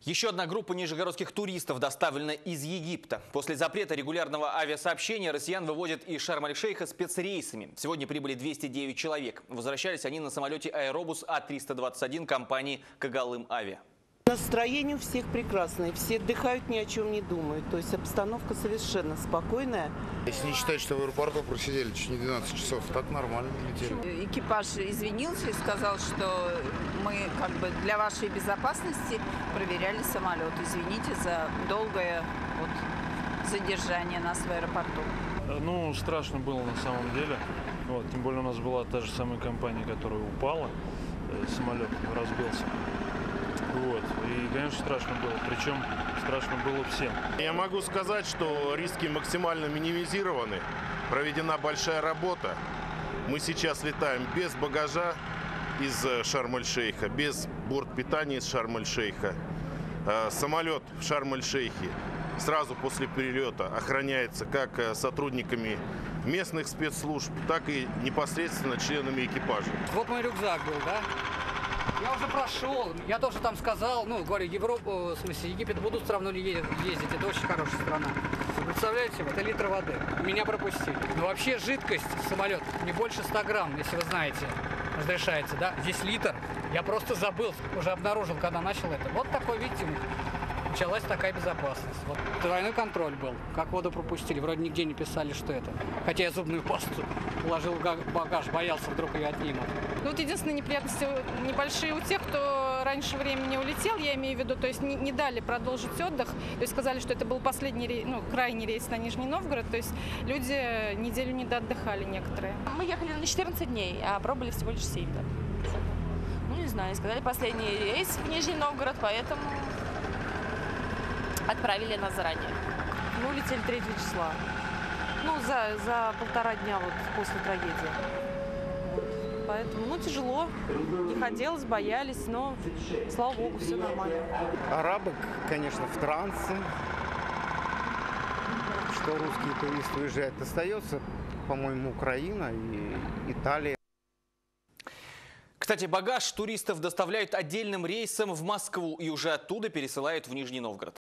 Еще одна группа нижегородских туристов доставлена из Египта. После запрета регулярного авиасообщения россиян вывозят из Шарм-эль-Шейха спецрейсами. Сегодня прибыли 209 человек. Возвращались они на самолете «Аэробус А321» компании «Когалым Авиа». Настроение у всех прекрасное, все отдыхают, ни о чем не думают. То есть обстановка совершенно спокойная. Если не считать, что в аэропорту просидели чуть не 12 часов, так нормально летели. Экипаж извинился и сказал, что мы для вашей безопасности проверяли самолет. Извините за долгое задержание нас в аэропорту. Ну, страшно было на самом деле. Тем более у нас была та же самая компания, которая упала, самолет разбился. И, конечно, страшно было. Причем страшно было всем. Я могу сказать, что риски максимально минимизированы. Проведена большая работа. Мы сейчас летаем без багажа из Шарм-эль-Шейха, без бортпитания из Шарм-эль-Шейха. Самолет в Шарм-эль-Шейхе сразу после перелета охраняется как сотрудниками местных спецслужб, так и непосредственно членами экипажа. Вот мой рюкзак был, да? Я уже прошел, я тоже там сказал, говорю, Европу, в смысле, Египет будут все равно ездить, это очень хорошая страна. Представляете, это литр воды, меня пропустили. Но вообще жидкость, самолет, не больше 100 грамм, если вы знаете, разрешается, да? Здесь литр, я просто забыл, уже обнаружил, когда начал это. Вот такой, видите, началась такая безопасность. Двойной контроль был, как воду пропустили, вроде нигде не писали, что это. Хотя я зубную пасту положил в багаж, боялся, вдруг ее отнимут. Единственные неприятности небольшие у тех, кто раньше времени улетел, я имею в виду, то есть не дали продолжить отдых, то есть сказали, что это был последний рейс, крайний рейс на Нижний Новгород, то есть люди неделю не доотдыхали некоторые. Мы ехали на 14 дней, а пробыли всего лишь 7. Да? Не знаю, сказали последний рейс в Нижний Новгород, поэтому отправили нас заранее. Мы улетели 3 числа, за 1,5 дня после трагедии. Поэтому, тяжело, не хотелось, боялись, но, слава богу, все нормально. Арабы, конечно, в трансе. Что русские туристы уезжают, остается, по-моему, Украина и Италия. Кстати, багаж туристов доставляют отдельным рейсом в Москву и уже оттуда пересылают в Нижний Новгород.